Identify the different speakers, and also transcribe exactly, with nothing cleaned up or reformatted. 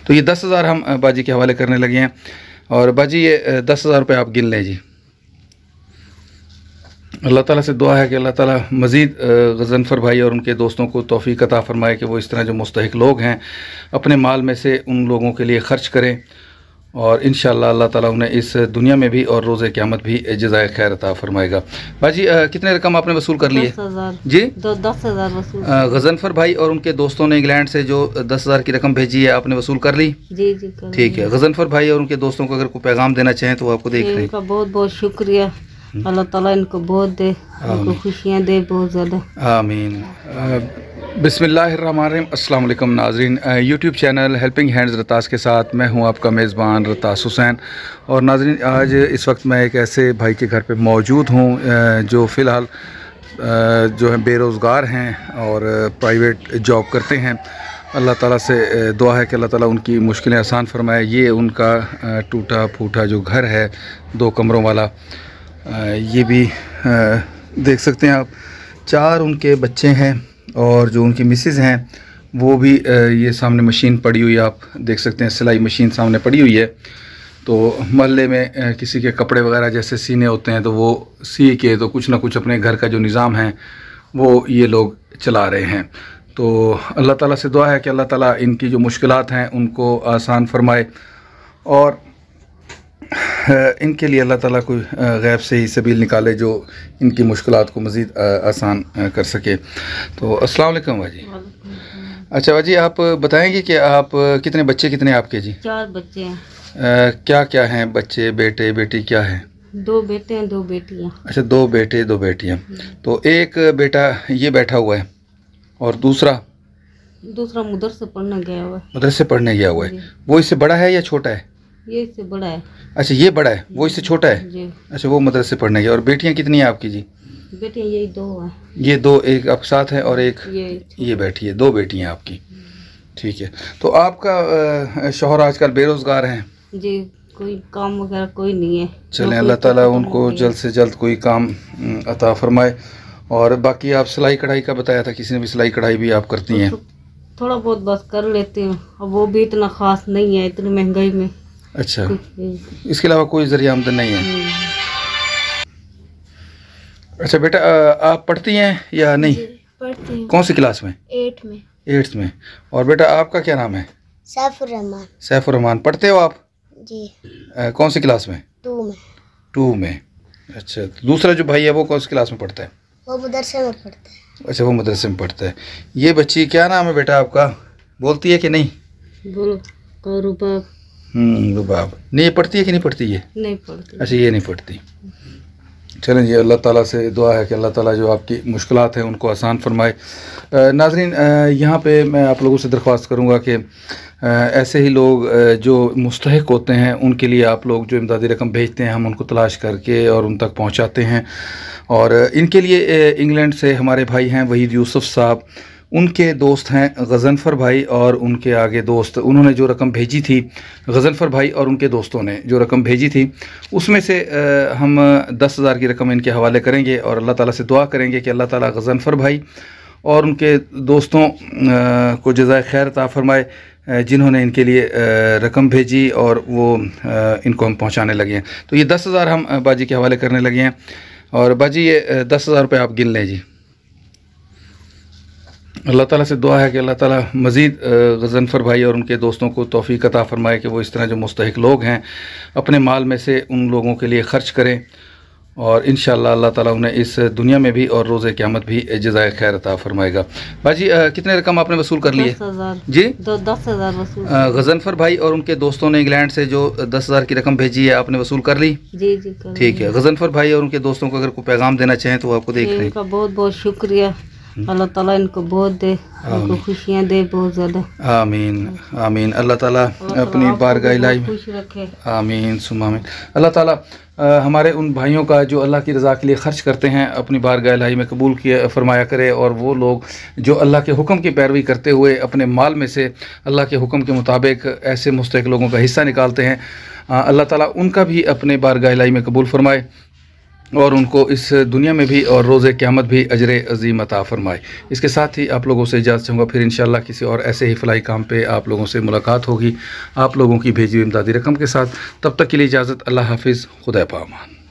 Speaker 1: तो ये दस हज़ार हम बाजी के हवाले करने लगे हैं। और बाजी ये दस हज़ार रुपये आप गिन लें जी। अल्लाह ताला से दुआ है कि अल्लाह ताला मज़ीद गज़नफ़र भाई और उनके दोस्तों को तौफ़ीक़ अता फ़रमाए कि वो इस तरह जो मुस्तहिक़ लोग हैं अपने माल में से उन लोगों के लिए ख़र्च करें, और इंशाअल्लाह अल्लाह ताला उन्हें इस दुनिया में भी और रोज़े क़यामत भी जज़ाए खैर अता फ़रमाएगा। बाजी कितने रकम आपने वसूल कर लिए जी?
Speaker 2: दो दस हज़ार वसूल।
Speaker 1: गज़नफ़र भाई और उनके दोस्तों ने इंग्लैंड से जो दस हज़ार की रकम भेजी है आपने वसूल कर ली?
Speaker 2: जी जी
Speaker 1: ठीक है। गज़नफ़र भाई और उनके दोस्तों को अगर कोई पैगाम देना चाहें तो वो आपको देख रहे हैं।
Speaker 2: इनका बहुत बहुत शुक्रिया, अल्लाह ताला इनको बहुत दे, इनको खुशियाँ दे बहुत ज़्यादा, आमीन।
Speaker 1: बिस्मिल्लाहिर्रहमानिर्रहीम। अस्सलाम वालेकुम नाज़रीन, यूट्यूब चैनल हेल्पिंग हैंड्स रतास के साथ मैं हूं आपका मेज़बान रतास हुसैन। और नाज़रीन आज इस वक्त मैं एक ऐसे भाई के घर पे मौजूद हूं जो फ़िलहाल जो है बेरोज़गार हैं और प्राइवेट जॉब करते हैं। अल्लाह ताला से दुआ है कि अल्लाह ताला उनकी मुश्किलें आसान फरमाए। ये उनका टूटा फूटा जो घर है दो कमरों वाला, ये भी देख सकते हैं आप। चार उनके बच्चे हैं और जो उनकी मिसेज़ हैं वो भी, ये सामने मशीन पड़ी हुई है, आप देख सकते हैं सिलाई मशीन सामने पड़ी हुई है। तो मोहल्ले में किसी के कपड़े वगैरह जैसे सीने होते हैं तो वो सी के तो कुछ ना कुछ अपने घर का जो निज़ाम है वो ये लोग चला रहे हैं। तो अल्लाह ताला से दुआ है कि अल्लाह ताला इनकी जो मुश्किलात हैं उनको आसान फरमाए और इनके लिए अल्लाह ताला कोई गैब से ही सबील निकाले जो इनकी मुश्किलात को मज़ीद आसान कर सके। तो अस्सलाम वालेकुम भाजी। अच्छा भाजी, आप बताएंगे कि आप कितने बच्चे कितने आपके जी?
Speaker 2: चार बच्चे हैं।
Speaker 1: आ, क्या क्या हैं बच्चे, बेटे बेटी क्या हैं?
Speaker 2: दो बेटे हैं दो बेटियां।
Speaker 1: अच्छा, दो बेटे दो बेटियां। तो एक बेटा ये बैठा हुआ है और दूसरा
Speaker 2: दूसरा मदरसे पढ़ने गया हुआ है।
Speaker 1: मदरसे पढ़ने गया हुआ है। वो इससे बड़ा है या छोटा है?
Speaker 2: ये इससे बड़ा है।
Speaker 1: अच्छा, ये बड़ा है, वो इससे छोटा है
Speaker 2: जी। अच्छा,
Speaker 1: वो मदरसे पढ़ने गया। और बेटियां कितनी हैं आपकी जी?
Speaker 2: बेटियां यही दो हैं।
Speaker 1: ये दो, एक आपके साथ है और एक
Speaker 2: ये
Speaker 1: ये बैठी है। दो बेटियां आपकी, ठीक है। तो आपका शौहर आजकल बेरोज़गार हैं
Speaker 2: जी, कोई काम वगैरह कोई नहीं है।
Speaker 1: चलें, अल्लाह ताला उनको जल्द से जल्द कोई काम अता फरमाए। और बाकी आप सिलाई कढ़ाई का बताया था, किसी ने भी सिलाई कढ़ाई भी आप करती हैं?
Speaker 2: थोड़ा बहुत बस कर लेती हूँ, अब वो भी इतना ख़ास नहीं है इतनी महंगाई में।
Speaker 1: अच्छा, इसके अलावा कोई ज़रिया आमदन नहीं है? अच्छा बेटा, आप पढ़ती हैं या नहीं?
Speaker 3: पढ़ती हूँ।
Speaker 1: कौन सी क्लास में?
Speaker 3: एट में।
Speaker 1: एट्थ में। और बेटा आपका क्या नाम है?
Speaker 3: सैफुर रहमान।
Speaker 1: सैफुर रहमान। पढ़ते हो आप?
Speaker 3: जी।
Speaker 1: आ, कौन सी क्लास में?
Speaker 3: टू में।
Speaker 1: टू में। अच्छा, तो दूसरा जो भाई है वो कौन सी क्लास में पढ़ता है?
Speaker 3: वो मदरसे में पढ़ता है।
Speaker 1: अच्छा, वो मदरसे में पढ़ता है। ये बच्ची क्या नाम है बेटा आपका? बोलती है कि नहीं?
Speaker 2: बोलो। रुबाब।
Speaker 1: हम्म रुबाब। नहीं, ये पढ़ती है कि नहीं पढ़ती? ये
Speaker 2: नहीं पढ़ती।
Speaker 1: अच्छा, ये नहीं पढ़ती। चलें जी, अल्लाह ताला से दुआ है कि अल्लाह ताला जो आपकी मुश्किलात हैं उनको आसान फरमाए। नाज़रीन, यहाँ पे मैं आप लोगों से दरख्वास्त करूँगा कि ऐसे ही लोग जो मुस्तहिक होते हैं उनके लिए आप लोग जो इमदादी रकम भेजते हैं हम उनको तलाश करके और उन तक पहुँचाते हैं। और इनके लिए इंग्लैंड से हमारे भाई हैं वहीद यूसुफ साहब, उनके दोस्त हैं गज़नफ़र भाई और उनके आगे दोस्त, उन्होंने जो रकम भेजी थी, गज़नफ़र भाई और उनके दोस्तों ने जो रकम भेजी थी उसमें से हम दस हज़ार की रकम इनके हवाले करेंगे और अल्लाह ताला से दुआ करेंगे कि अल्लाह ताला गज़नफ़र भाई और उनके दोस्तों को जज़ाए खैर अता फ़रमाए जिन्होंने इनके लिए रकम भेजी और वो इनको हम पहुँचाने लगे हैं। तो ये दस हज़ार हम बाजी के हवाले करने लगे हैं। और बाजी ये दस हज़ार रुपये आप गिन लें जी। अल्लाह ताला से दुआ है कि अल्लाह ताला मज़ीद गज़नफ़र भाई और उनके दोस्तों को तौफ़ीक़ अता फ़रमाए कि वो इस तरह जो मुस्तहिक़ लोग हैं अपने माल में से उन लोगों के लिए ख़र्च करें, और इंशाअल्लाह अल्लाह ताला उन्हें इस दुनिया में भी और रोज़े क़यामत भी जज़ाए खैर अता फ़रमाएगा। बाजी कितने रकम आपने वसूल कर लिए जी?
Speaker 2: दो दस हज़ार वसूल।
Speaker 1: गज़नफ़र भाई और उनके दोस्तों ने इंग्लैंड से जो दस हज़ार की रकम भेजी है आपने वसूल कर ली?
Speaker 2: जी जी।
Speaker 1: ठीक है। गज़नफ़र भाई और उनके दोस्तों को अगर कोई पैगाम देना चाहें तो वो आपको देख रहे हैं।
Speaker 2: इनका बहुत बहुत शुक्रिया, अल्लाह ताला इनको बहुत दे, इनको खुशियाँ दे बहुत ज़्यादा, आमीन
Speaker 1: आमीन। अल्लाह ताला अपनी बारगाह इलाही
Speaker 2: खुश रखे,
Speaker 1: आमीन सुम्मा आमीन। अल्लाह ताला हमारे उन भाइयों का जो अल्लाह की रज़ा के लिए ख़र्च करते हैं अपनी बारगाह इलाही में कबूल किया फ़रमाया करे, और वो लोग जो अल्लाह के हुक्म की पैरवी करते हुए अपने माल में से अल्लाह के हुक्म के मुताबिक ऐसे मुस्तहिक़ लोगों का हिस्सा निकालते हैं, अल्लाह ताला उनका भी अपने बारगाह इलाही में कबूल फ़रमाए। और उनको इस दुनिया में भी और रोज़े क़यामत भी अजर अज़ीम अता फ़रमाए। इसके साथ ही आप लोगों से इजाज़त चाहूँगा, फिर इंशाअल्लाह किसी और ऐसे ही फ़लाही काम पे आप लोगों से मुलाकात होगी आप लोगों की भेजी हुई इमदादी रकम के साथ। तब तक के लिए इजाज़त, अल्लाह हाफ़िज़, खुदा पामान।